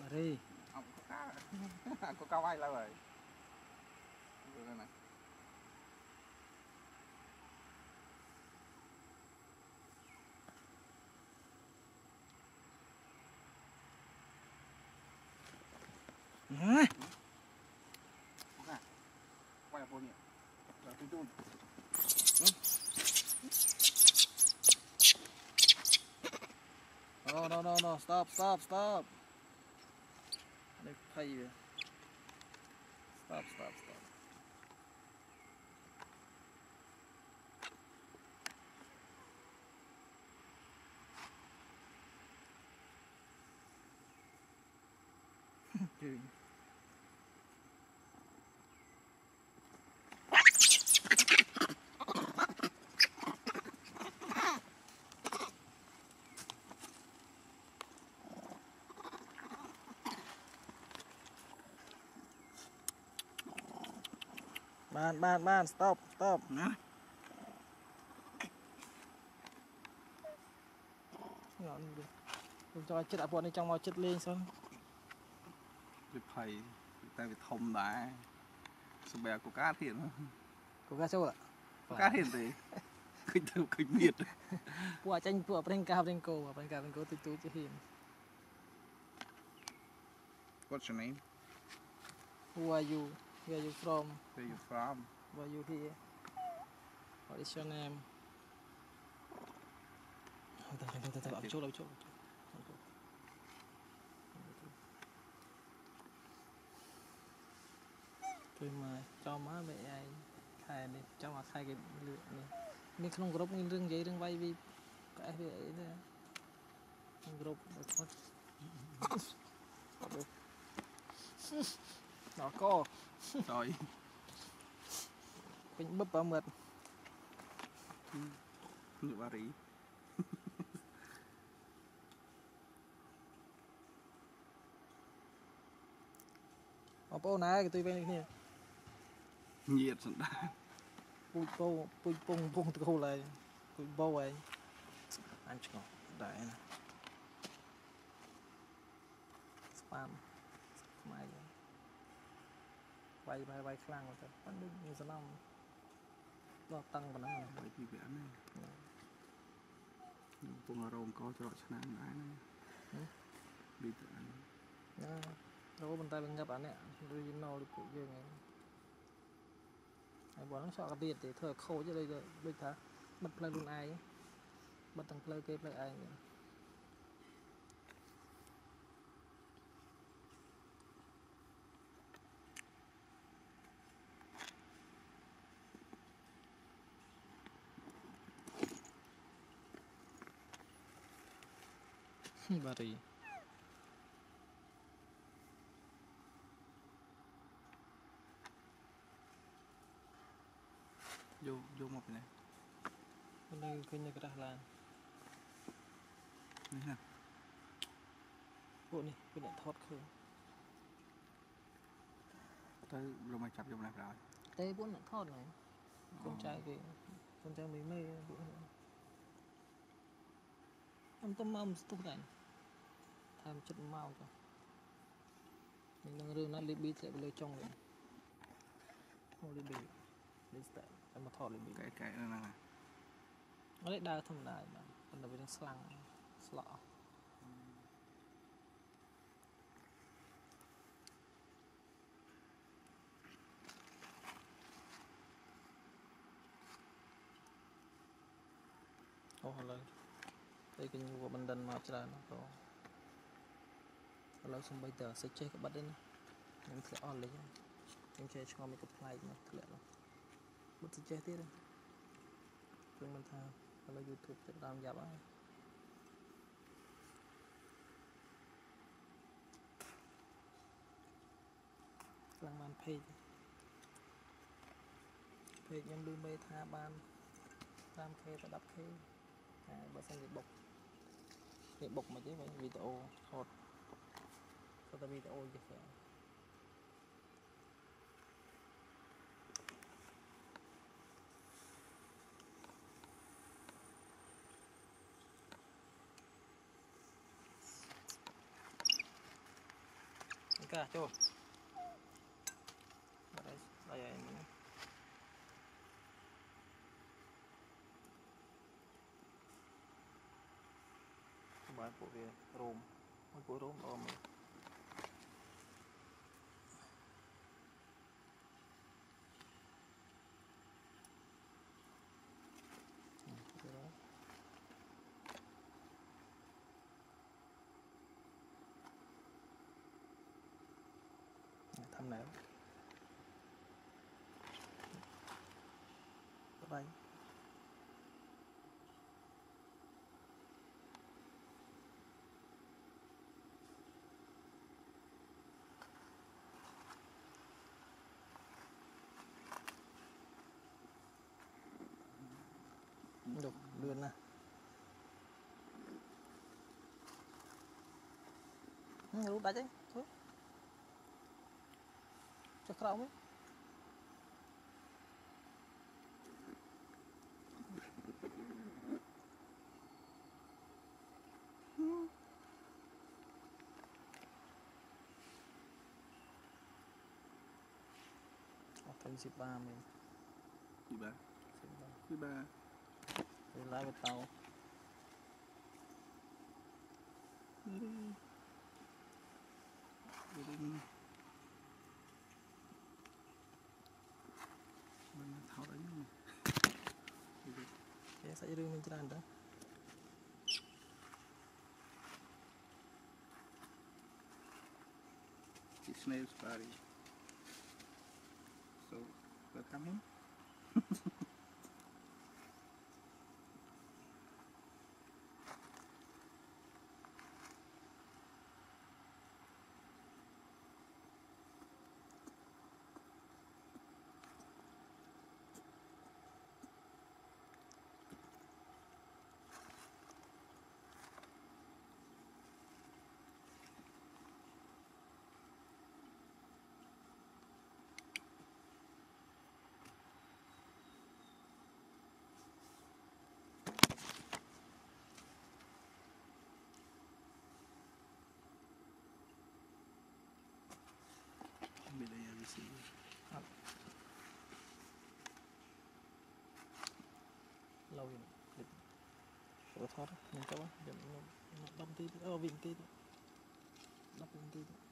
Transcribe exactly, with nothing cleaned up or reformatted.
đi ông có cá có cá vai lâu rồi đây này Hả? Có cá quay vô nhỉ rồi tôi chun No, no, no, no, stop, stop, stop. Đây thay về. Stop, stop, stop. Dude. Ban, ban, ban, stop, stop. nè Nhọn đi. Đừng cho chết bọn này trong màu chết lên xong. cái thầy tay bị thông đá sờ bè của cá thiệt Có cá sấu ạ? có cá thiệt thì kinh thường kinh miệt Pua chanh pua bên cà bên cô, bên cà bên cô tụi tụi chứ hiền. What's your name? Who are you? Where are you from? Where you from? Why are you here? What is your name? Thôi thôi thôi thôi, ở chỗ đâu chỗ. Tôi mà cho má mẹ ai khai này, cho mà khai cái lựa này. Nên không group những rừng giấy rừng vay vì cái về ấy thôi. Group thôi. Nó co. Rồi. Mình bấp vào mượt. Nhựa ba rí. Ở phố này cái tôi bên này. Nhiệt rồi đã. Pui po pui pung pung từ hồi lại. Pui bao ấy. Anh chỉ có đại này. Spam. Mai. Vay vay vay khlang rồi thôi. Vẫn đứng như thế nào. Nó tăng vào nó. Vậy thì vẽ này. Bông rồng có cho chả nắng đá này. Đi tự ăn. Đâu bên tay bên gặp anh nè, original được cụ ghê này. Ai bọn nó sợ cái điện thì thôi khô chứ đây rồi, bây giờ bật play luôn ai ấy. Bật thằng play cái play ai nhỉ. Bà rì. Vô, vô một cái này. Bên đây kênh này cái đá lan. នេះណា Bộ này, cái này thoát khơi. ទៅ រំឲ្យចាប់យកម្លេះប្រហើយ Tê bốn lại thoát này. Con trai kì, con trai mấy mê bộ này. Em tôm mông tốt này. Tham chất mau cho. Mình đang rương nó libby sẽ bị trong rồi. Không libby. Đi sẽ em mà thoát libby. កែកែហ្នឹងណា Nó lại đa thầm đại mà. Còn là bị đang slang. Slọ. Ồ hồi lời. Đây cái nhu của bần đần mà trở nó có. Hồi lời xong bây giờ sẽ chơi cái bắt đến. Nhưng sẽ on lấy. Nhưng chơi cho mình cái play mà thật lệ lắm. Bất sẽ chơi tiếp đây. Phương mình thà. Hồi lời YouTube sẽ làm giảm ai. Lăng man page. Page nhưng lưu mê tha ban. Tam K và đắp K. À, bà xem cái bọc. Cái bọc mà chứ vậy video hot. Có ta video gì phải. cả cho đây đây em bài của về rôm của rôm ôm thăm nào đây được lươn nè rút đá chứ thôi cho khâu ấy thành ship ba mình gì ba thứ ba để lái với tàu mình tháo đấy mà cái sẽ đưa mình trên đó it snails body so welcome him bên đây là gì lâu rồi để thoát mình cho nó đâm tí ở vịnh tí đâm tí